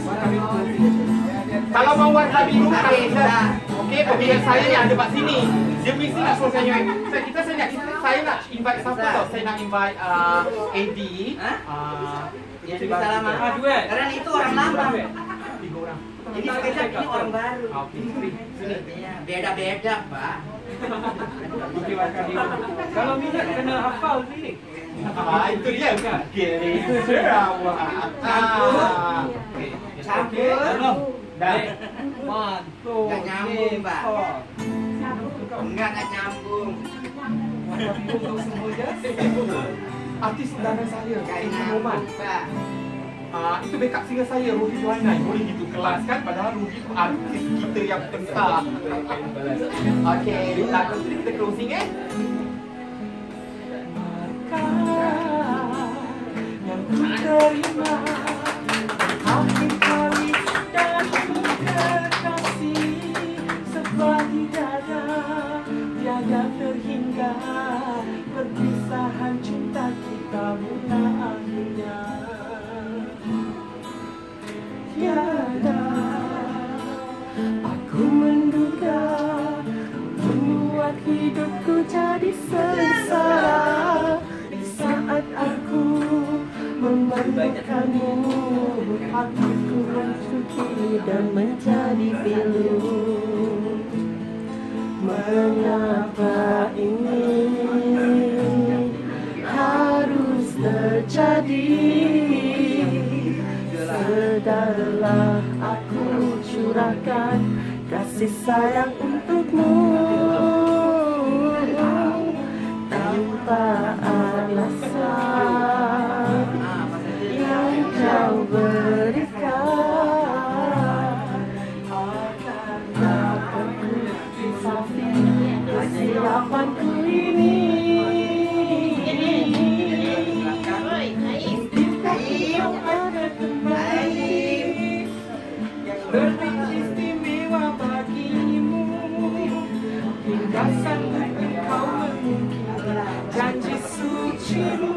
Kalau mau warna biru kalender, oke, pemilihan saya yang ada kat sini. Dia mesti nak suruh saya. Saya nak invite siapa tau? Saya nak invite AD. Ya, bisa lama. Karena itu orang lama. 3 orang. Jadi kita ini orang baru. Beda-beda, Pak. Kalau minat kena hafal lirik. Itu dia kan? Campur. Dan Mantul. Nggak nyambung, Pak. Enggak nyambung. artis undangan saya, Kayak Roman. Pak. Itu backup singer saya, Rudy Joanai. Boleh gitu kelas kan? Padahal Rudy itu artis kita yang besar. Okey, lagu ini kita closing yang ku terima akhir kali dan ku kekasih sebelah di dada tiada terhingga perpisahan cinta kita mula akhirnya tiada aku menduga membuat hidupku jadi sengsara di saat aku memerlukanmu hatiku mencuci dan menjadi pilu mengapa ini harus terjadi sedarlah aku curahkan kasih sayang untukmu tanpa alasan yang kau berikan akan dapat ku pisahi kesiapanku ini. Lebih istimewa bagimu hingga sanggup engkau mengukir janji sucimu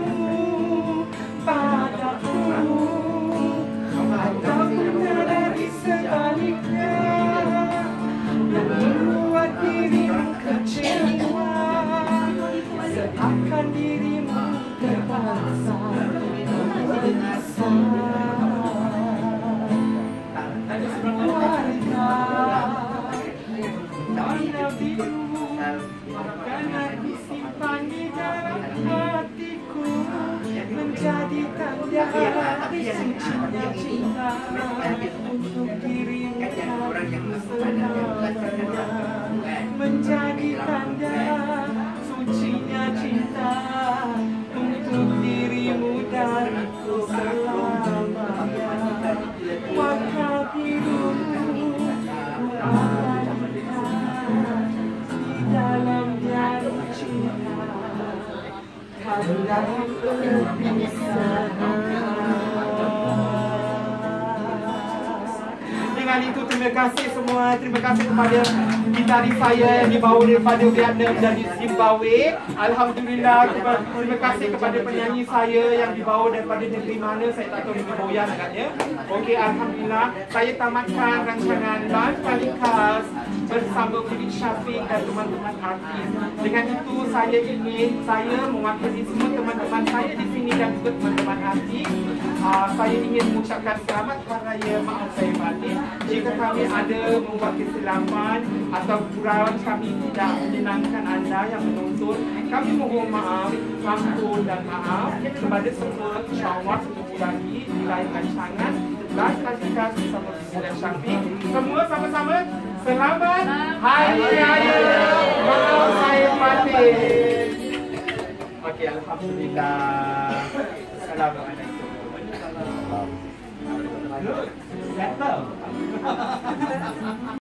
padaku atau menyadari sebaliknya yang membuat dirimu kecewa seakan dirimu terpaksa memaksa. Warna biru karena disimpan di dalam hatiku menjadi tanda sucinya cinta untuk dirimu selamanya menjadi tanda sucinya cinta untuk dirimu dariku selamanya warna biru dalam jari cinta karena perpisahan. Dengan itu terima kasih semua, terima kasih kepada gitaris saya yang dibawa daripada Vietnam dan Zimbabwe. Alhamdulillah, terima kasih kepada penyanyi saya yang dibawa daripada negeri mana, saya tak tahu negeri Boyan agaknya. Okey, Alhamdulillah, saya tamatkan rancangan Band Paling Khas bersama Fidik Syafiq dan teman-teman artis. Dengan itu saya ingin mewakili semua teman-teman saya di sini dan juga teman-teman artis. Saya ingin mengucapkan selamat Hari Raya Maaf Saya Batin. Jika kami ada membuat kesilapan atau gurauan kami tidak menyenangkan anda yang menonton, kami mohon maaf, ampun dan maaf kepada semua. InsyaAllah semua lagi di lain rancangan Band Paling Khas bersama Fidik Syafiq. Semua sama-sama selamat Hari Raya Maaf Saya Batin. Okey, Alhamdulillah. Assalamualaikum. Settle.